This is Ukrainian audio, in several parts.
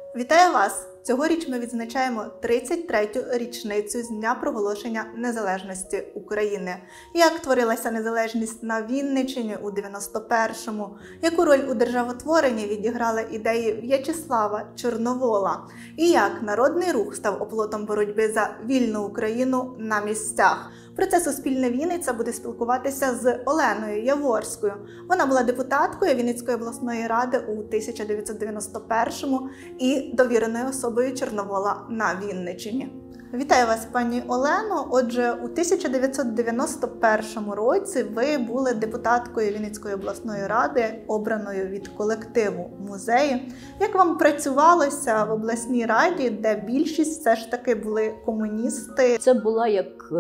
Вітаю вас! Цьогоріч ми відзначаємо 33-ю річницю з дня проголошення незалежності України. Як творилася незалежність на Вінниччині у 91-му, яку роль у державотворенні відіграли ідеї В'ячеслава Чорновола, і як народний рух став оплотом боротьби за вільну Україну на місцях. Про це Суспільне Вінниця буде спілкуватися з Оленою Яворською. Вона була депутаткою Вінницької обласної ради у 1991-му і довіреною особою Чорновола на Вінниччині. Вітаю вас, пані Олено. Отже, у 1991 році ви були депутаткою Вінницької обласної ради, обраною від колективу музею. Як вам працювалося в обласній раді, де більшість все ж таки були комуністи? Це була як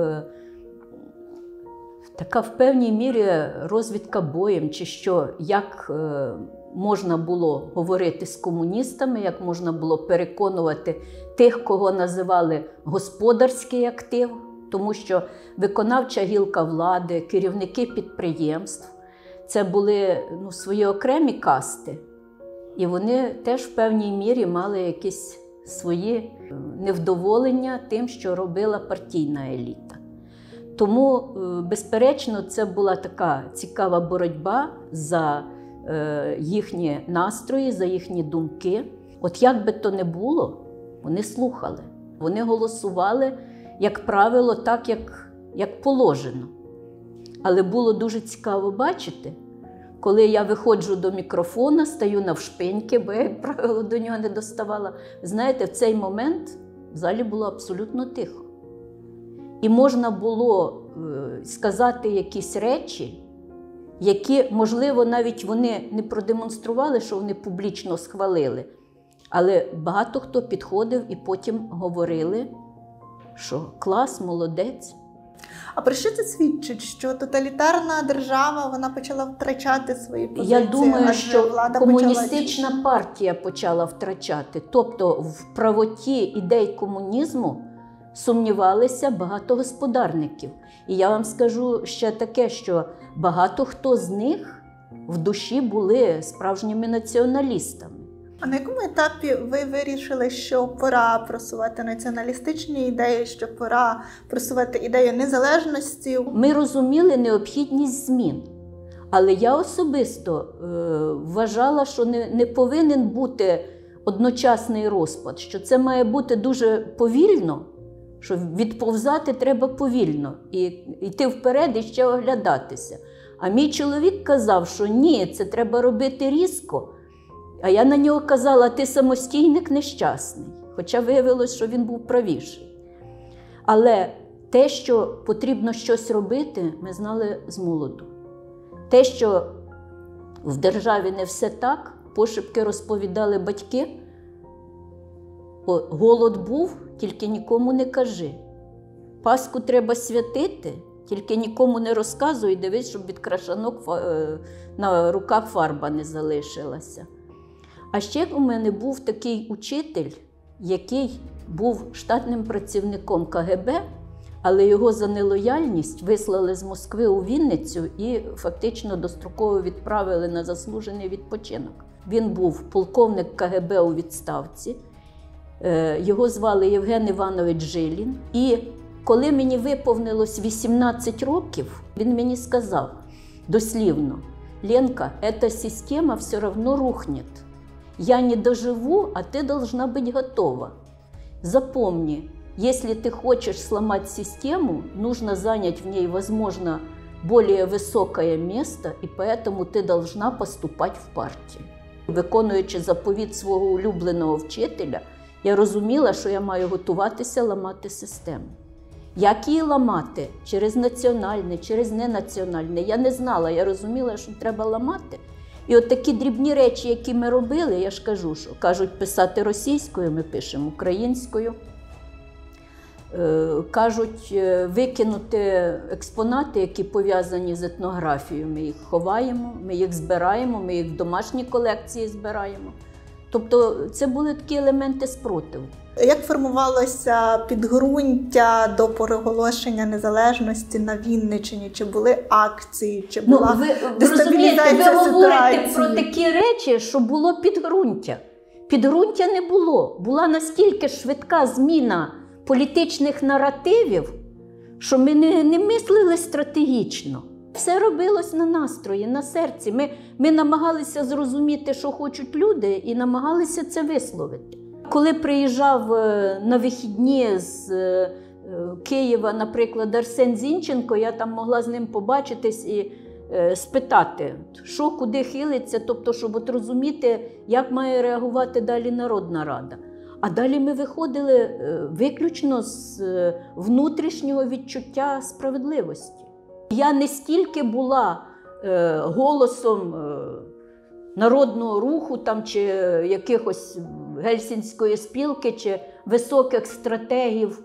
така в певній мірі розвідка боєм, чи що, як можна було говорити з комуністами, як можна було переконувати тих, кого називали господарський актив, тому що виконавча гілка влади, керівники підприємств – це були свої окремі касти, і вони теж в певній мірі мали якісь свої невдоволення тим, що робила партійна еліта. Тому, безперечно, це була така цікава боротьба за їхні настрої, за їхні думки. От як би то не було, вони слухали. Вони голосували, як правило, так, як положено. Але було дуже цікаво бачити, коли я виходжу до мікрофона, стаю навшпиньки, бо я, як правило, до нього не доставала. Знаєте, в цей момент в залі було абсолютно тихо. І можна було сказати якісь речі, які, можливо, навіть вони не продемонстрували, що вони публічно схвалили. Але багато хто підходив і потім говорили, що клас, молодець. А про що це свідчить? Що тоталітарна держава, вона почала втрачати свої позиції? Я думаю, що комуністична партія почала втрачати. Тобто в правоті ідей комунізму сумнівалися багато господарників. І я вам скажу ще таке, що багато хто з них в душі були справжніми націоналістами. А на якому етапі ви вирішили, що пора просувати націоналістичні ідеї, що пора просувати ідею незалежності? Ми розуміли необхідність змін. Але я особисто вважала, що не повинен бути одночасний розпад, що це має бути дуже повільно, що відповзати треба повільно, і йти вперед і ще оглядатися. А мій чоловік казав, що ні, це треба робити різко. А я на нього казала, ти самостійник нещасний. Хоча виявилось, що він був правіший. Але те, що потрібно щось робити, ми знали з молоду. Те, що в державі не все так, пошепки розповідали батьки. Голод був, тільки нікому не кажи. Пасху треба святити, тільки нікому не розказуй, дивись, щоб від крашанок на руках фарба не залишилася. А ще у мене був такий учитель, який був штатним працівником КГБ, але його за нелояльність вислали з Москви у Вінницю і фактично достроково відправили на заслужений відпочинок. Він був полковник КГБ у відставці. Його звали Євген Іванович Жилін. І коли мені виповнилось 18 років, він мені сказав дослівно: «Ленка, эта система все равно рухнет. Я не доживу, а ты должна быть готова. Запомни, если ты хочешь сломать систему, нужно занять в ней, возможно, более высокое место, и поэтому ты должна поступать в партию». Виконуючи заповіт свого улюбленого вчителя, я розуміла, що я маю готуватися ламати систему. Як її ламати? Через національне, через ненаціональне. Я не знала, я розуміла, що треба ламати. І от такі дрібні речі, які ми робили, я ж кажу, що кажуть писати російською, ми пишемо українською. Кажуть викинути експонати, які пов'язані з етнографією. Ми їх ховаємо, ми їх збираємо, ми їх в домашні колекції збираємо. Тобто це були такі елементи спротиву. Як формувалося підґрунтя до проголошення незалежності на Вінниччині? Чи були акції, чи була дестабілізація ситуації? Ви говорите про такі речі, що було підґрунтя. підґрунтя не було. Була настільки швидка зміна політичних наративів, що ми не мислили стратегічно. Все робилось на настрої, на серці. Ми намагалися зрозуміти, що хочуть люди, і намагалися це висловити. Коли приїжджав на вихідні з Києва, наприклад, Арсен Зінченко, я там могла з ним побачитись і спитати, що куди хилиться, тобто, щоб от розуміти, як має реагувати далі Народна Рада. А далі ми виходили виключно з внутрішнього відчуття справедливості. Я не стільки була голосом народного руху там, чи якихось Гельсінської спілки, чи високих стратегів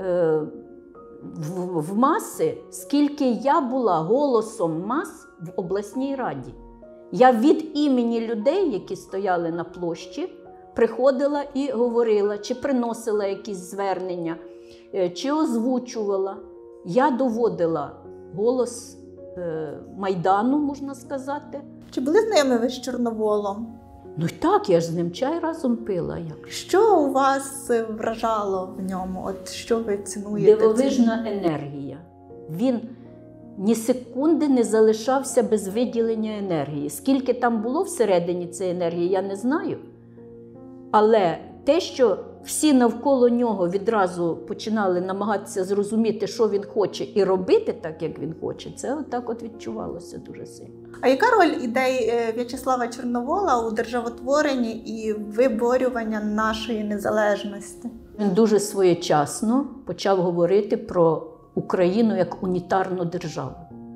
в маси, скільки я була голосом мас в обласній раді. Я від імені людей, які стояли на площі, приходила і говорила, чи приносила якісь звернення, чи озвучувала. Я доводила голос Майдану, можна сказати. Чи були знайомі ви з Чорноволом? Ну так, я ж з ним чай разом пила. Що у вас вражало в ньому? От що ви цінуєте? Дивовижна енергія. Він ні секунди не залишався без виділення енергії. Скільки там було всередині цієї енергії, я не знаю. Але те, що всі навколо нього відразу починали намагатися зрозуміти, що він хоче, і робити так, як він хоче, це отак от відчувалося дуже сильно. А яка роль ідей В'ячеслава Чорновола у державотворенні і виборюванні нашої незалежності? Він дуже своєчасно почав говорити про Україну як унітарну державу.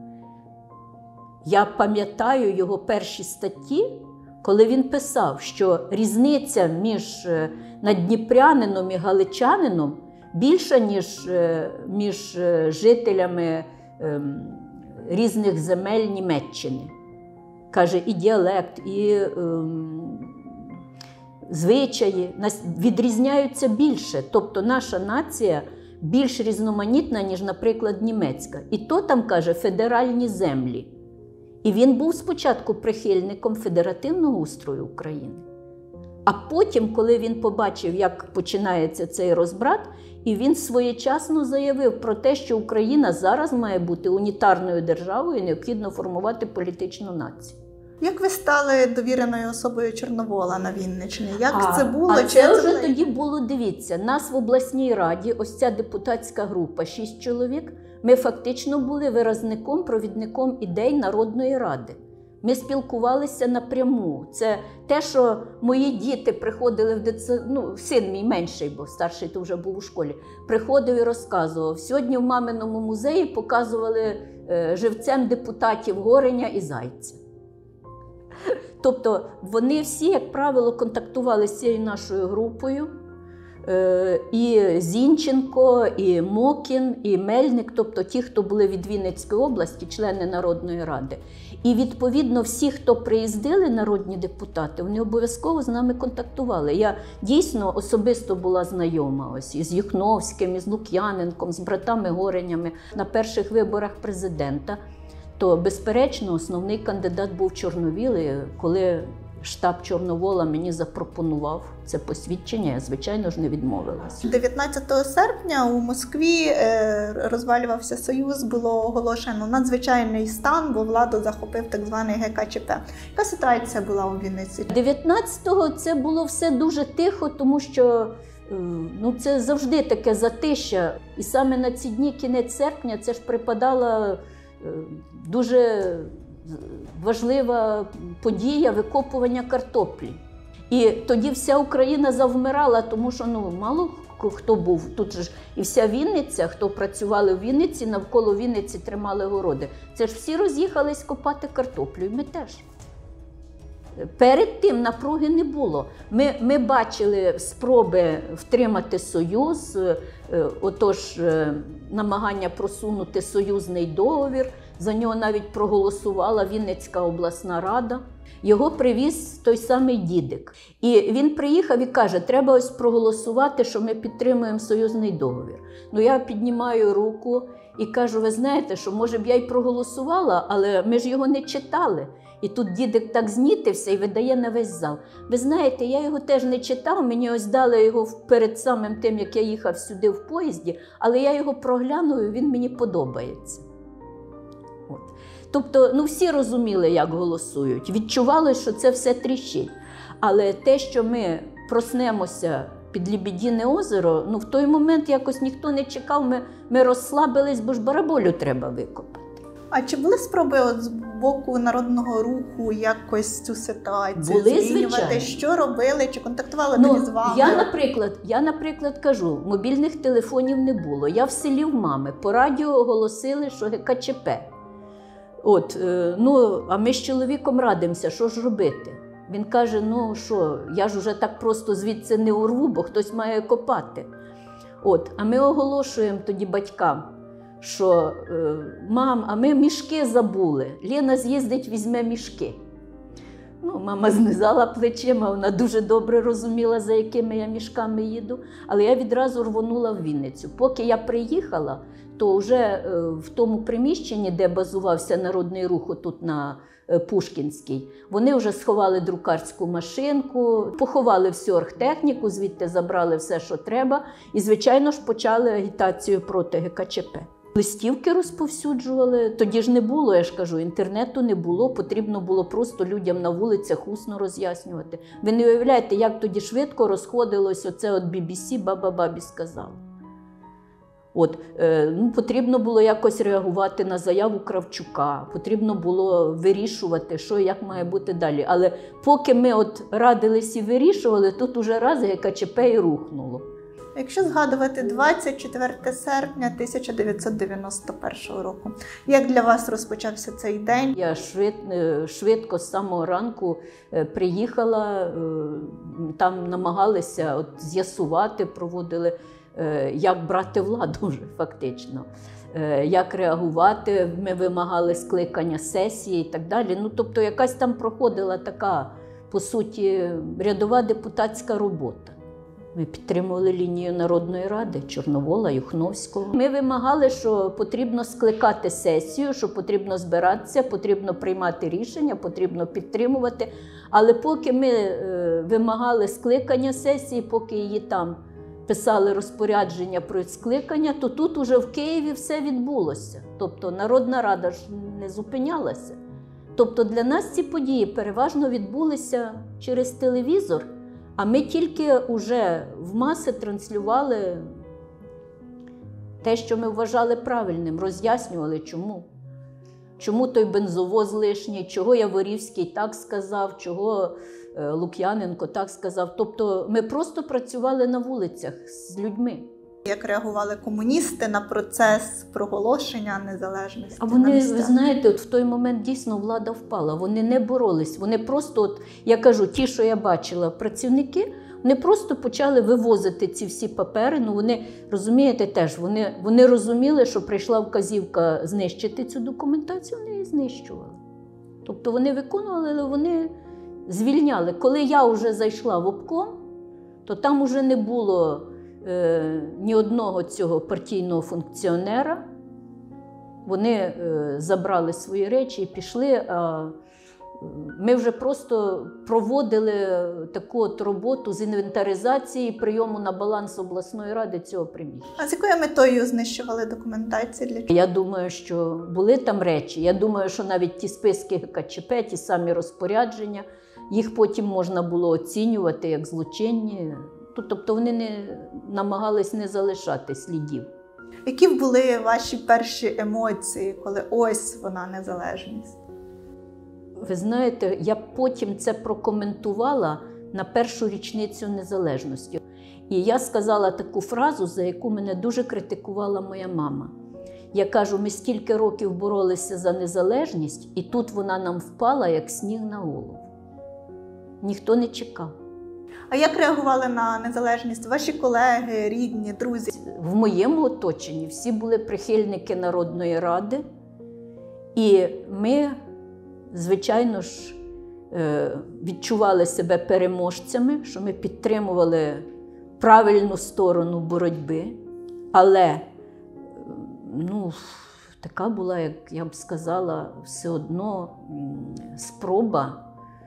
Я пам'ятаю його перші статті, коли він писав, що різниця між наддніпрянином і галичанином більша, ніж між жителями різних земель Німеччини. Каже, і діалект, і звичаї відрізняються більше. Тобто наша нація більш різноманітна, ніж, наприклад, німецька. І то там, каже, федеральні землі. І він був спочатку прихильником федеративного устрою України. А потім, коли він побачив, як починається цей розбрат, і він своєчасно заявив про те, що Україна зараз має бути унітарною державою і необхідно формувати політичну націю. Як ви стали довіреною особою Чорновола на Вінниччині? Як це було? Це вже тоді було, дивіться, нас в обласній раді, ось ця депутатська група, 6 чоловік, ми фактично були виразником, провідником ідей Народної Ради. Ми спілкувалися напряму. Це те, що мої діти приходили в дитсадок, син мій менший, бо старший то вже був у школі, приходив і розказував. Сьогодні в маминому музеї показували живцем депутатів Гореня і Зайця. Тобто вони всі, як правило, контактували з цією нашою групою. І Зінченко, і Мокін, і Мельник, тобто ті, хто були від Вінницької області, члени Народної Ради. І, відповідно, всі, хто приїздили, народні депутати, вони обов'язково з нами контактували. Я дійсно особисто була знайома ось із Юхновським, із Лук'яненком, з братами Горенями на перших виборах президента. То, безперечно, основний кандидат був Чорновіл, і коли штаб Чорновола мені запропонував це посвідчення, я, звичайно ж, не відмовилася. 19 серпня у Москві розвалювався Союз, було оголошено надзвичайний стан, бо владу захопив так званий ГКЧП. Яка ситуація була у Вінниці? 19-го це було все дуже тихо, тому що це завжди таке затища. І саме на ці дні, кінець серпня, це ж припадала дуже важлива подія викопування картоплі. І тоді вся Україна завмирала, тому що мало хто був. Тут ж і вся Вінниця, хто працювали в Вінниці, навколо Вінниці тримали городи. Це ж всі роз'їхались копати картоплю, і ми теж. Перед тим напруги не було. Ми бачили спроби втримати Союз, отож намагання просунути союзний договір. За нього навіть проголосувала Вінницька обласна рада. Його привіз той самий Дідик. І він приїхав і каже, треба ось проголосувати, що ми підтримуємо союзний договір. Я піднімаю руку і кажу, ви знаєте, що може б я й проголосувала, але ми ж його не читали. І тут дідик так знітився і видає на весь зал. Ви знаєте, я його теж не читав, мені ось дали його перед самим тим, як я їхав сюди в поїзді, але я його проглянув, і він мені подобається. От. Тобто, всі розуміли, як голосують, відчували, що це все тріщить. Але те, що ми проснемося під Лебедине озеро, в той момент якось ніхто не чекав, ми розслабились, бо ж бараболю треба викопати. А чи були спроби з боку Народного Руху якось цю ситуацію змінювати? Звичайно. Що робили? Чи контактували тоді з вами? Я, наприклад, кажу, мобільних телефонів не було. Я в селі в мами. По радіо оголосили, що ГКЧП. А ми з чоловіком радимося, що ж робити? Він каже, я ж уже так просто звідси не урву, бо хтось має копати. А ми оголошуємо тоді батькам, що мам, а ми мішки забули. Лена з'їздить, візьме мішки. Мама знизала плечима, вона дуже добре розуміла, за якими я мішками їду. Але я відразу рвонула в Вінницю. Поки я приїхала, то вже в тому приміщенні, де базувався Народний Рух, тут на Пушкінській, вони вже сховали друкарську машинку, поховали всю оргтехніку, звідти забрали все, що треба. І, звичайно ж, почали агітацію проти ГКЧП. Листівки розповсюджували, тоді ж не було, я ж кажу, інтернету не було, потрібно було просто людям на вулицях усно роз'яснювати. Ви не уявляєте, як тоді швидко розходилось оце от BBC «Баба-бабі сказала». Потрібно було якось реагувати на заяву Кравчука, потрібно було вирішувати, що і як має бути далі. Але поки ми радились і вирішували, тут уже раз ГКЧП і рухнуло. Якщо згадувати 24 серпня 1991 року, як для вас розпочався цей день? Я швидко з самого ранку приїхала, там намагалися з'ясувати, проводили, як брати владу вже фактично, як реагувати, ми вимагали скликання сесії і так далі. Тобто якась там проходила така, по суті, рядова депутатська робота. Ми підтримували лінію Народної Ради, Чорновола, Юхновського. Ми вимагали, що потрібно скликати сесію, що потрібно збиратися, потрібно приймати рішення, потрібно підтримувати. Але поки ми вимагали скликання сесії, поки її там писали розпорядження про скликання, то тут уже в Києві все відбулося. Тобто Народна Рада ж не зупинялася. Тобто для нас ці події переважно відбулися через телевізор, а ми тільки вже в маси транслювали те, що ми вважали правильним, роз'яснювали, чому. Чому той бензовоз лишній, чого Яворівський так сказав, чого Лук'яненко так сказав. Тобто ми просто працювали на вулицях з людьми. Як реагували комуністи на процес проголошення незалежності? А вони, ви знаєте, в той момент дійсно влада впала. Вони не боролись. Вони просто, я кажу, ті, що я бачила, працівники, вони просто почали вивозити ці всі папери. Вони, розумієте, теж, вони розуміли, що прийшла вказівка знищити цю документацію, вони її знищували. Тобто вони виконували, але вони звільняли. Коли я вже зайшла в обком, то там вже не було ні одного цього партійного функціонера. Вони забрали свої речі і пішли. Ми вже просто проводили таку роботу з інвентаризації, прийому на баланс обласної ради цього приміщення. А з якою метою знищували документацію? Для чого? Я думаю, що були там речі. Я думаю, що навіть ті списки ГКЧП, ті самі розпорядження, їх потім можна було оцінювати як злочинні. Тобто вони не намагались не залишати слідів. Які були ваші перші емоції, коли ось вона незалежність? Ви знаєте, я потім це прокоментувала на першу річницю незалежності. І я сказала таку фразу, за яку мене дуже критикувала моя мама. Я кажу, ми стільки років боролися за незалежність, і тут вона нам впала, як сніг на голову. Ніхто не чекав. А як реагували на незалежність ваші колеги, рідні, друзі? В моєму оточенні всі були прихильники Народної Ради. І ми, звичайно ж, відчували себе переможцями, що ми підтримували правильну сторону боротьби. Але така була, як я б сказала, все одно спроба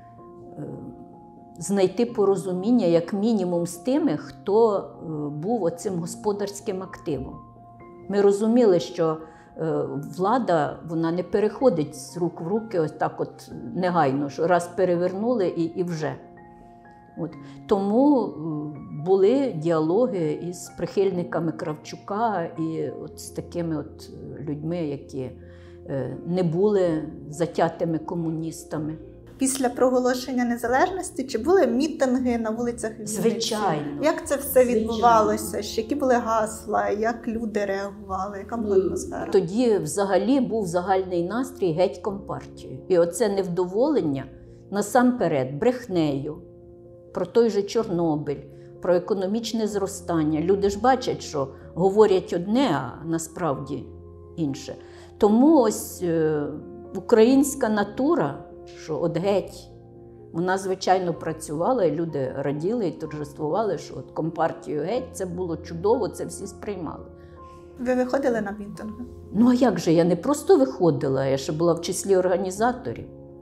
знайти порозуміння, як мінімум, з тими, хто був оцим господарським активом. Ми розуміли, що влада, вона не переходить з рук в руки ось так от негайно, що раз перевернули і вже. От. Тому були діалоги із прихильниками Кравчука і от з такими от людьми, які не були затятими комуністами. Після проголошення незалежності чи були мітинги на вулицях Вінниці? Звичайно. Як це все відбувалося? Які були гасла? Як люди реагували? Яка була атмосфера? Тоді взагалі був загальний настрій геть компартією. І оце невдоволення насамперед брехнею про той же Чорнобиль, про економічне зростання. Люди ж бачать, що говорять одне, а насправді інше. Тому ось українська натура, що от геть, вона, звичайно, працювала, і люди раділи і торжествували, що от компартію геть, це було чудово, це всі сприймали. Ви виходили на мітинги? Ну а як же, я не просто виходила, я ще була в числі організаторів.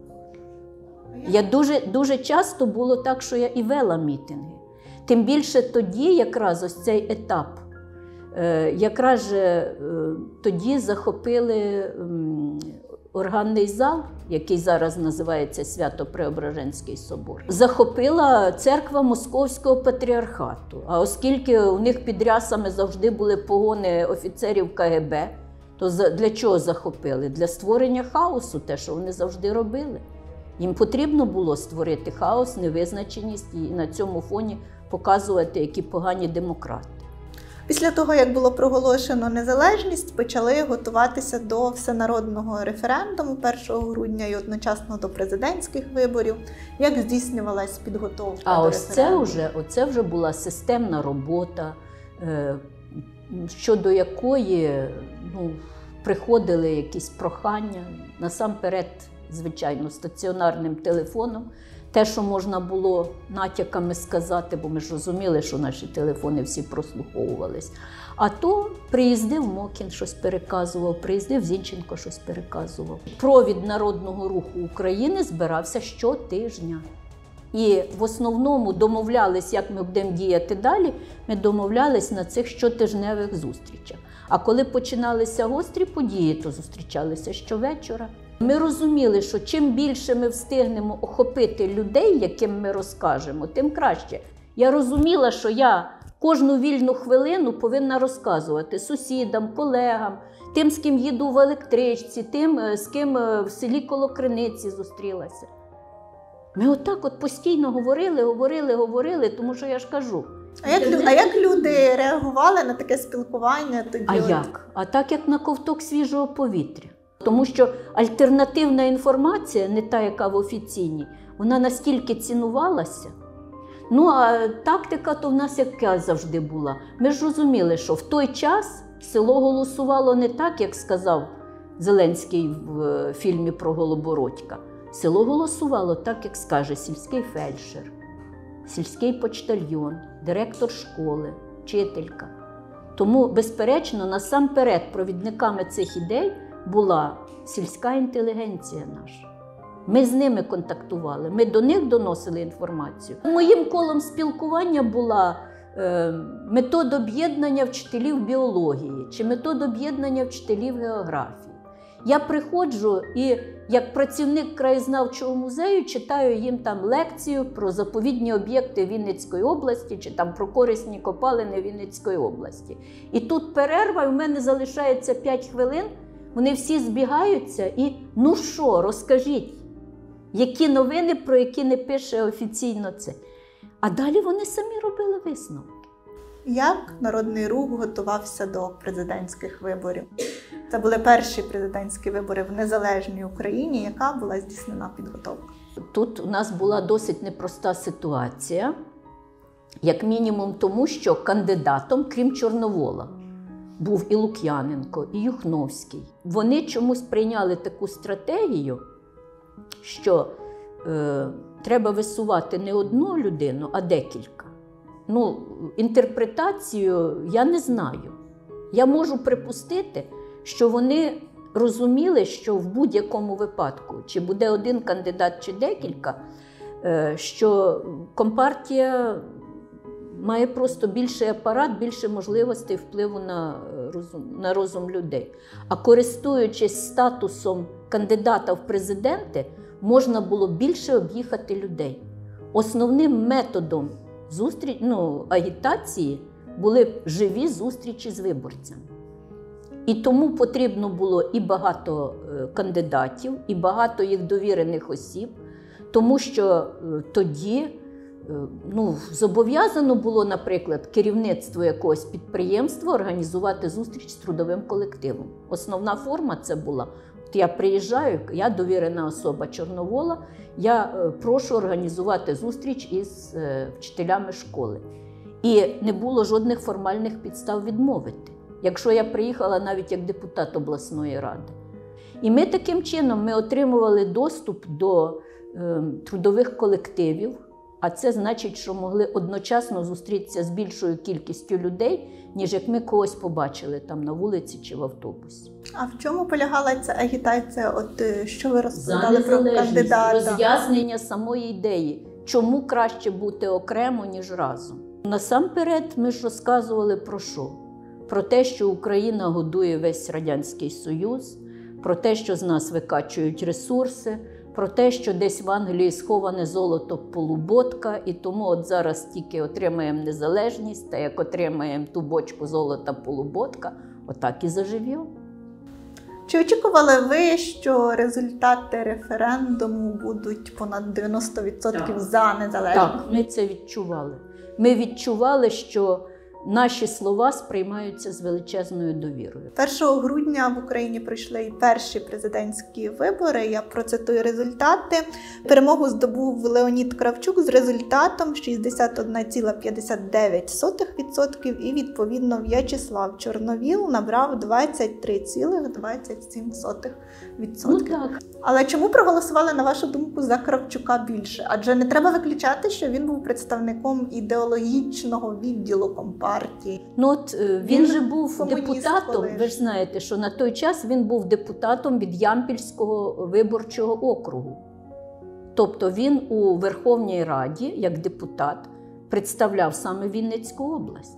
Я дуже часто було так, що я і вела мітинги. Тим більше тоді якраз ось цей етап, якраз тоді захопили органний зал, який зараз називається Свято-Преображенський собор, захопила церква Московського патріархату. А оскільки у них під рясами завжди були погони офіцерів КГБ, то для чого захопили? Для створення хаосу, те, що вони завжди робили. Їм потрібно було створити хаос, невизначеність і на цьому фоні показувати, які погані демократи. Після того, як було проголошено незалежність, почали готуватися до всенародного референдуму 1 грудня і одночасно до президентських виборів. Як здійснювалась підготовка до референдуму? Оце вже була системна робота, щодо якої приходили якісь прохання, насамперед, звичайно, стаціонарним телефоном. Те, що можна було натяками сказати, бо ми ж розуміли, що наші телефони всі прослуховувались. А то приїздив Мокін, щось переказував, приїздив Зінченко, щось переказував. Провід Народного Руху України збирався щотижня. І в основному домовлялись, як ми будемо діяти далі, ми домовлялись на цих щотижневих зустрічах. А коли починалися гострі події, то зустрічалися щовечора. Ми розуміли, що чим більше ми встигнемо охопити людей, яким ми розкажемо, тим краще. Я розуміла, що я кожну вільну хвилину повинна розказувати сусідам, колегам, тим, з ким їду в електричці, тим, з ким в селі коло Криниці зустрілася. Ми отак от постійно говорили, тому що я ж кажу. А як люди реагували на таке спілкування тоді? А як? А так, як на ковток свіжого повітря. Тому що альтернативна інформація, не та, яка в офіційній, вона настільки цінувалася. Ну, а тактика то в нас яка завжди була. Ми ж розуміли, що в той час село голосувало не так, як сказав Зеленський в фільмі про Голобородька. Село голосувало так, як скаже сільський фельдшер, сільський почтальйон, директор школи, вчителька. Тому, безперечно, насамперед провідниками цих ідей була сільська інтелігенція наша. Ми з ними контактували, ми до них доносили інформацію. Моїм колом спілкування була метод об'єднання вчителів біології чи метод об'єднання вчителів географії. Я приходжу і як працівник краєзнавчого музею читаю їм там лекцію про заповідні об'єкти Вінницької області чи там про корисні копалини Вінницької області. І тут перерва, і в мене залишається 5 хвилин, вони всі збігаються і, ну що, розкажіть, які новини, про які не пише офіційно це. А далі вони самі робили висновки. Як Народний Рух готувався до президентських виборів? Це були перші президентські вибори в незалежній Україні. Яка була здійснена підготовка? Тут у нас була досить непроста ситуація, як мінімум тому, що кандидатом, крім Чорновола, був і Лук'яненко, і Юхновський. Вони чомусь прийняли таку стратегію, що треба висувати не одну людину, а декілька. Ну, інтерпретацію я не знаю. Я можу припустити, що вони розуміли, що в будь-якому випадку, чи буде один кандидат, чи декілька, що Компартія має просто більший апарат, більше можливостей впливу на розум людей. А користуючись статусом кандидата в президенти, можна було більше об'їхати людей. Основним методом агітації були живі зустрічі з виборцями. І тому потрібно було і багато кандидатів, і багато їх довірених осіб, тому що тоді зобов'язано було, наприклад, керівництво якогось підприємства організувати зустріч з трудовим колективом. Основна форма це була: от я приїжджаю, я довірена особа Чорновола, я прошу організувати зустріч із вчителями школи. І не було жодних формальних підстав відмовити, якщо я приїхала навіть як депутат обласної ради. І ми таким чином отримували доступ до трудових колективів, а це значить, що могли одночасно зустрітися з більшою кількістю людей, ніж як ми когось побачили там на вулиці чи в автобусі. А в чому полягала ця агітація? Що ви розповідали про кандидата? Роз'яснення самої ідеї, чому краще бути окремо, ніж разом. Насамперед ми ж розказували про що? Про те, що Україна годує весь Радянський Союз, про те, що з нас викачують ресурси, про те, що десь в Англії сховане золото полуботка, і тому от зараз тільки отримаємо незалежність, та як отримаємо ту бочку золота полуботка, отак і заживемо. Чи очікували ви, що результати референдуму будуть понад 90% за незалежність? Так, ми це відчували. Ми відчували, що наші слова сприймаються з величезною довірою. 1 грудня в Україні пройшли і перші президентські вибори. Я процитую результати. Перемогу здобув Леонід Кравчук з результатом 61,59% і, відповідно, В'ячеслав Чорновіл набрав 23,27%. Так. Але чому проголосували, на вашу думку, за Кравчука більше? Адже не треба виключати, що він був представником ідеологічного відділу Компартії. Він же був депутатом, колишній. ви ж знаєте, що на той час він був депутатом від Ямпільського виборчого округу. Тобто він у Верховній Раді, як депутат, представляв саме Вінницьку область.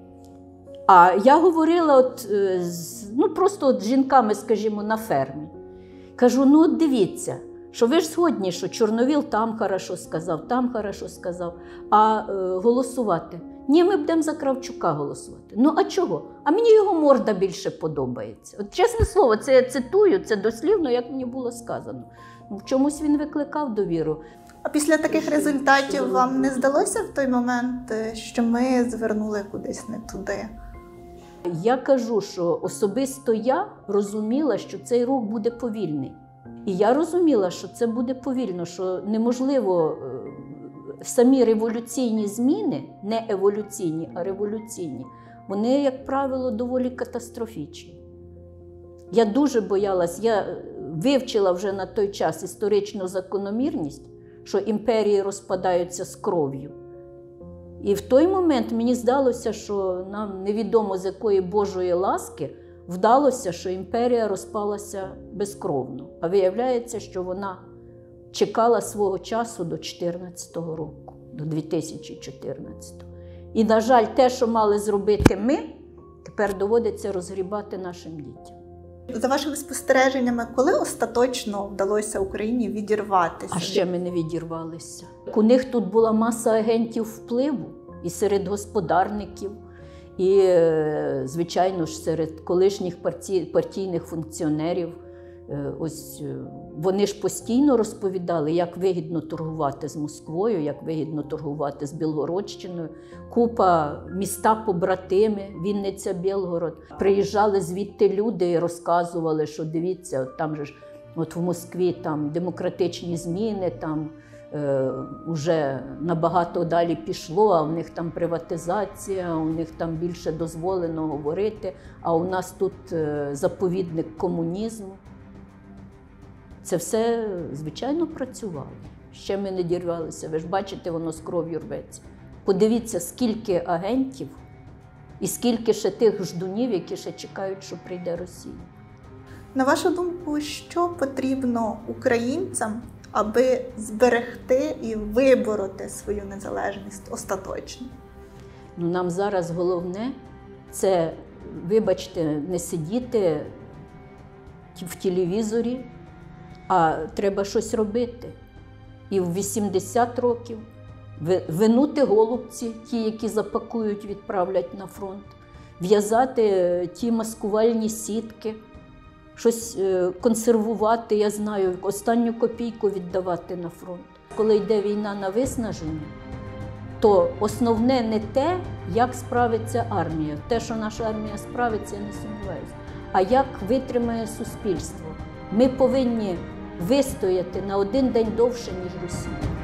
А я говорила просто з жінками, скажімо, на фермі. Кажу, дивіться, що ви ж згодні, що Чорновіл там хорошо сказав, а голосувати? Ні, ми будемо за Кравчука голосувати. А чого? А мені його морда більше подобається. От, чесне слово, це я цитую, це дослівно, як мені було сказано. В чомусь він викликав довіру. А після таких результатів вам не здалося в той момент, що ми звернули кудись не туди? Я кажу, що особисто я розуміла, що цей рух буде повільний. І я розуміла, що це буде повільно, що неможливо самі революційні зміни, не еволюційні, а революційні, вони, як правило, доволі катастрофічні. Я дуже боялась, я вивчила вже на той час історичну закономірність, що імперії розпадаються з кров'ю. І в той момент мені здалося, що нам невідомо з якої Божої ласки вдалося, що імперія розпалася безкровно. А виявляється, що вона чекала свого часу до 2014 року, до 2014. І, на жаль, те, що мали зробити ми, тепер доводиться розгрібати нашим дітям. За вашими спостереженнями, коли остаточно вдалося Україні відірватися? А ще ми не відірвалися. У них тут була маса агентів впливу і серед господарників, і, звичайно ж, серед колишніх партійних функціонерів. Ось вони ж постійно розповідали, як вигідно торгувати з Москвою, як вигідно торгувати з Білгородщиною. Купа міста-побратими, Вінниця, Білгород. Приїжджали звідти люди і розказували, що дивіться, там же ж от в Москві там демократичні зміни, там вже набагато далі пішло, а у них там приватизація, у них там більше дозволено говорити, а у нас тут заповідник комунізму. Це все, звичайно, працювало. Ще ми не дірвалися. Ви ж бачите, воно з кров'ю рветься. Подивіться, скільки агентів і скільки ще тих ждунів, які ще чекають, що прийде Росія. На вашу думку, що потрібно українцям, аби зберегти і вибороти свою незалежність остаточно? Ну, нам зараз головне – це, вибачте, не сидіти в телевізорі, а треба щось робити. І в 80 років винути голубці, ті, які запакують, відправлять на фронт, в'язати ті маскувальні сітки, щось консервувати, я знаю, останню копійку віддавати на фронт. Коли йде війна на виснаження, то основне не те, як справиться армія. Те, що наша армія справиться, я не сумніваюся, а як витримає суспільство. Ми повинні вистояти на один день довше, ніж Росія.